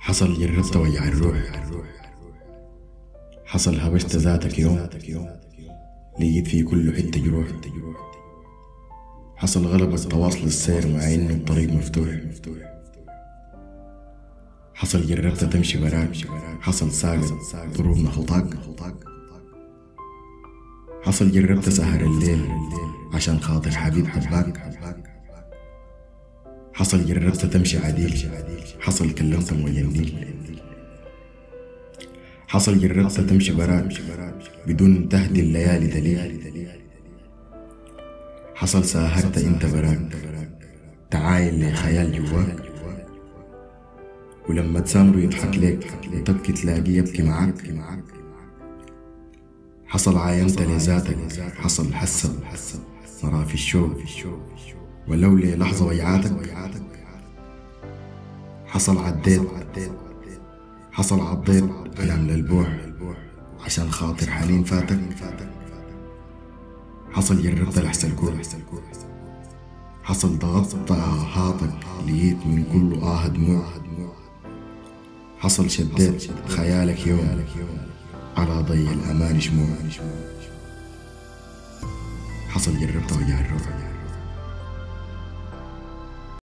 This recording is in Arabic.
حصل جربت وجع الروح. حصل هبشت ذاتك يوم لقيت في كل حتة جروح. حصل غلبك تواصل السير مع انه الطريق مفتوح. حصل جربت تمشي براك، حصل ساقط ضروبنا خطاك. حصل جربت سهر الليل عشان خاطر حبيب حباك. حصل جربت تمشي عديل، حصل كلمت موج النيل. حصل جربت تمشي براك بدون تهدي الليالي دليل. حصل ساهرت انت براك تعاين لخيال جواك، ولما تسامره يضحك ليك وتبكي تلاقيه يبكي معاك. حصل عاينت لذاتك، حصل حسب مرا في الشوق ولو للحظة وجعاتك. حصل عديت، حصل عضيت ألم للبوح عشان خاطر حنين فاتك. حصل جربت لحس الكون، حصل ضغطت آهاتك لقيت من كل دموع. حصل شديت خيالك يوم على ضي الأمان شموع. حصل جربت وجع الروح.